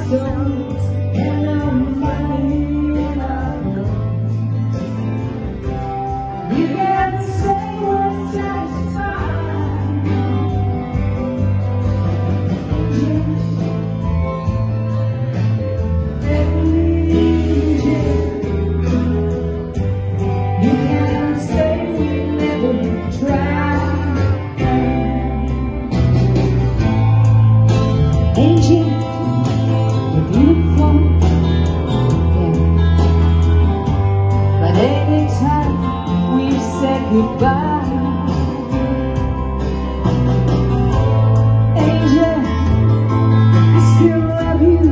souls and our money and our love. You can say we're satisfied. You can say we never tried. Angel, you're beautiful, yeah. But anytime we said goodbye, Angel, I still love you.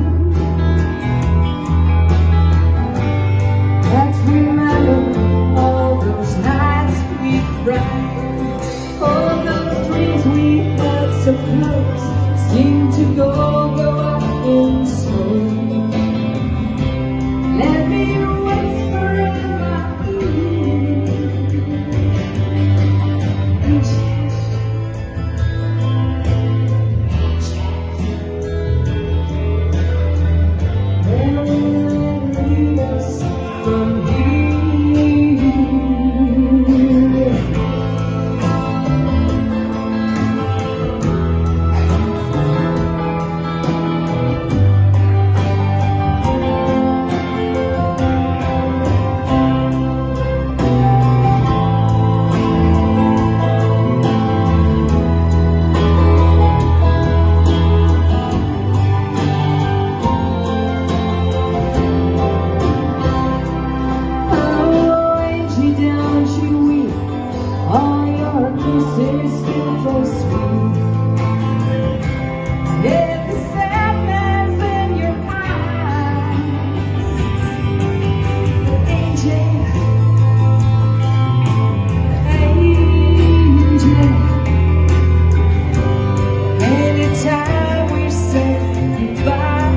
Let's remember all those nights we cried, all those dreams we held so close, seem to go up in smoke. Let me whisper in my ear, never leave us from here. All your kisses feel so sweet. Yeah, the sadness in your eyes. Angel, angel. Anytime we say goodbye,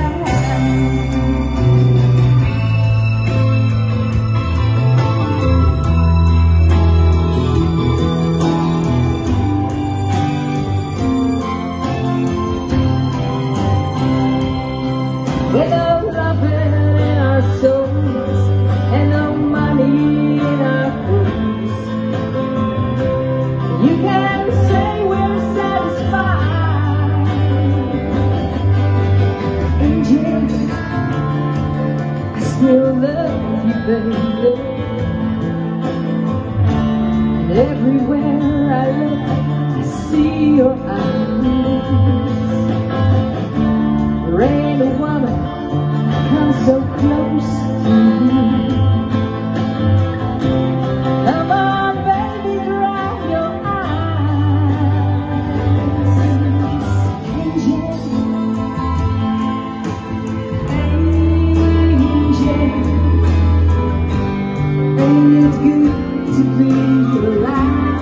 with no love in our souls and no money in our purse, you can say we're satisfied. Angel, I still love you, baby. And everywhere I look, I see your eyes. Rain, a woman, come so close to you. Come on, baby, dry your eyes. Angel, angel, baby, it's good to be alive.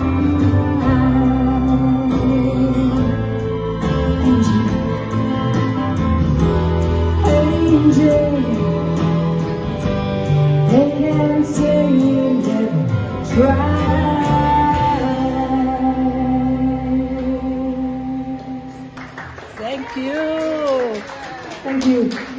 Angel, angel, they can say you never tried. Thank you. Thank you.